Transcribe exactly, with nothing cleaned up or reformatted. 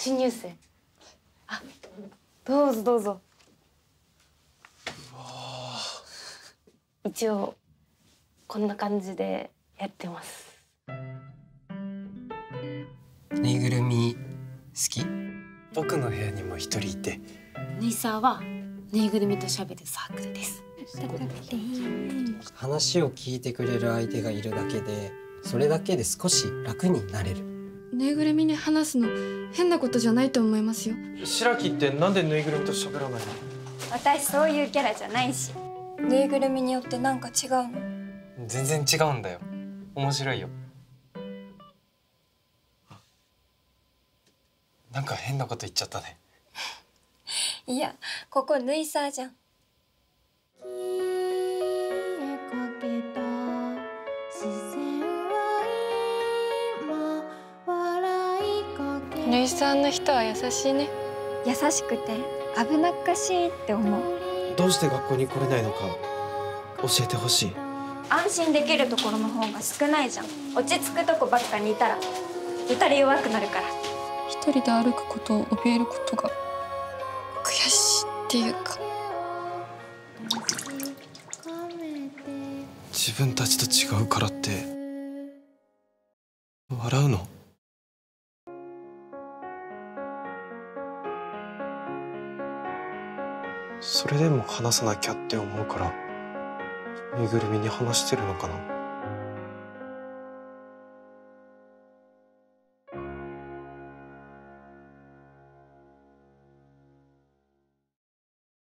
新入生。あ、どうぞどうぞ。 うわ一応こんな感じでやってます。 ぬいぐるみ好き？僕の部屋にも一人いて。 ぬいさーはぬいぐるみと喋るサークルです。 話を聞いてくれる相手がいるだけで、それだけで少し楽になれる。 ぬいぐるみに話すの変なことじゃないと思いますよ。 白木ってなんでぬいぐるみと喋らないの？ 私そういうキャラじゃないし。ぬいぐるみによってなんか違うの？ 全然違うんだよ。面白いよ。なんか変なこと言っちゃったね。 いや、ここぬいさーじゃん。 ぬいさんの人は優しいね。 優しくて危なっかしいって思う。 どうして学校に来れないのか教えてほしい。 安心できるところの方が少ないじゃん。落ち着くとこばっかにいたら打たれ弱くなるから。 一人で歩くことを怯えることが悔しいっていうか。 自分たちと違うからって笑うの？それでも話さなきゃって思うからぬいぐるみに話してるのかな。